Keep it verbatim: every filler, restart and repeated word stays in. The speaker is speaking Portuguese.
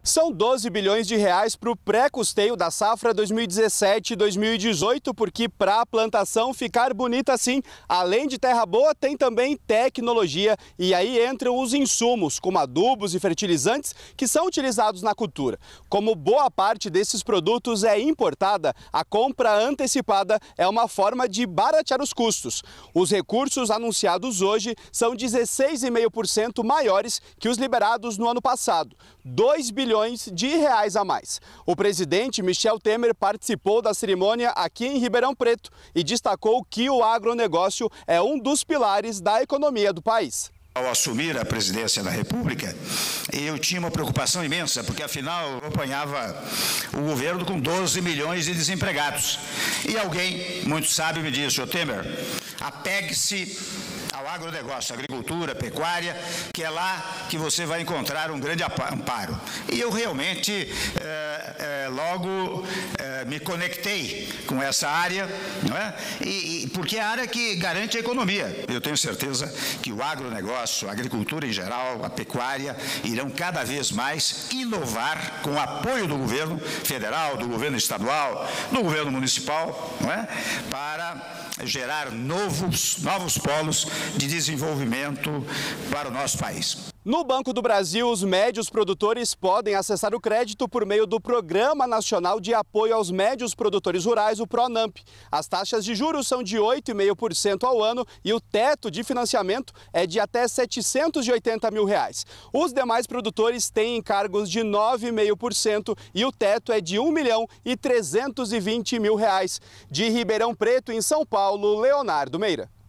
São doze bilhões de reais para o pré-custeio da safra dois mil e dezessete e dois mil e dezoito, porque para a plantação ficar bonita assim, além de terra boa, tem também tecnologia e aí entram os insumos, como adubos e fertilizantes que são utilizados na cultura. Como boa parte desses produtos é importada, a compra antecipada é uma forma de baratear os custos. Os recursos anunciados hoje são dezesseis vírgula cinco por cento maiores que os liberados no ano passado, dois bilhões de reais a mais. O presidente Michel Temer participou da cerimônia aqui em Ribeirão Preto e destacou que o agronegócio é um dos pilares da economia do país. Ao assumir a presidência da República, eu tinha uma preocupação imensa, porque afinal eu acompanhava o governo com doze milhões de desempregados. E alguém muito sábio me disse: ô Temer, apegue-se ao agronegócio, agricultura, pecuária, que é lá que você vai encontrar um grande amparo. E eu realmente é, é, logo é, me conectei com essa área, não é? E, e, porque é a área que garante a economia. Eu tenho certeza que o agronegócio, a agricultura em geral, a pecuária, irão cada vez mais inovar com o apoio do governo federal, do governo estadual, do governo municipal, não é? Para gerar novos, novos polos de desenvolvimento para o nosso país. No Banco do Brasil, os médios produtores podem acessar o crédito por meio do Programa Nacional de Apoio aos Médios Produtores Rurais, o PRONAMP. As taxas de juros são de oito vírgula cinco por cento ao ano e o teto de financiamento é de até setecentos e oitenta mil reais. Os demais produtores têm encargos de nove vírgula cinco por cento e o teto é de um milhão e trezentos e vinte mil reais. De Ribeirão Preto, em São Paulo, Leonardo Meira.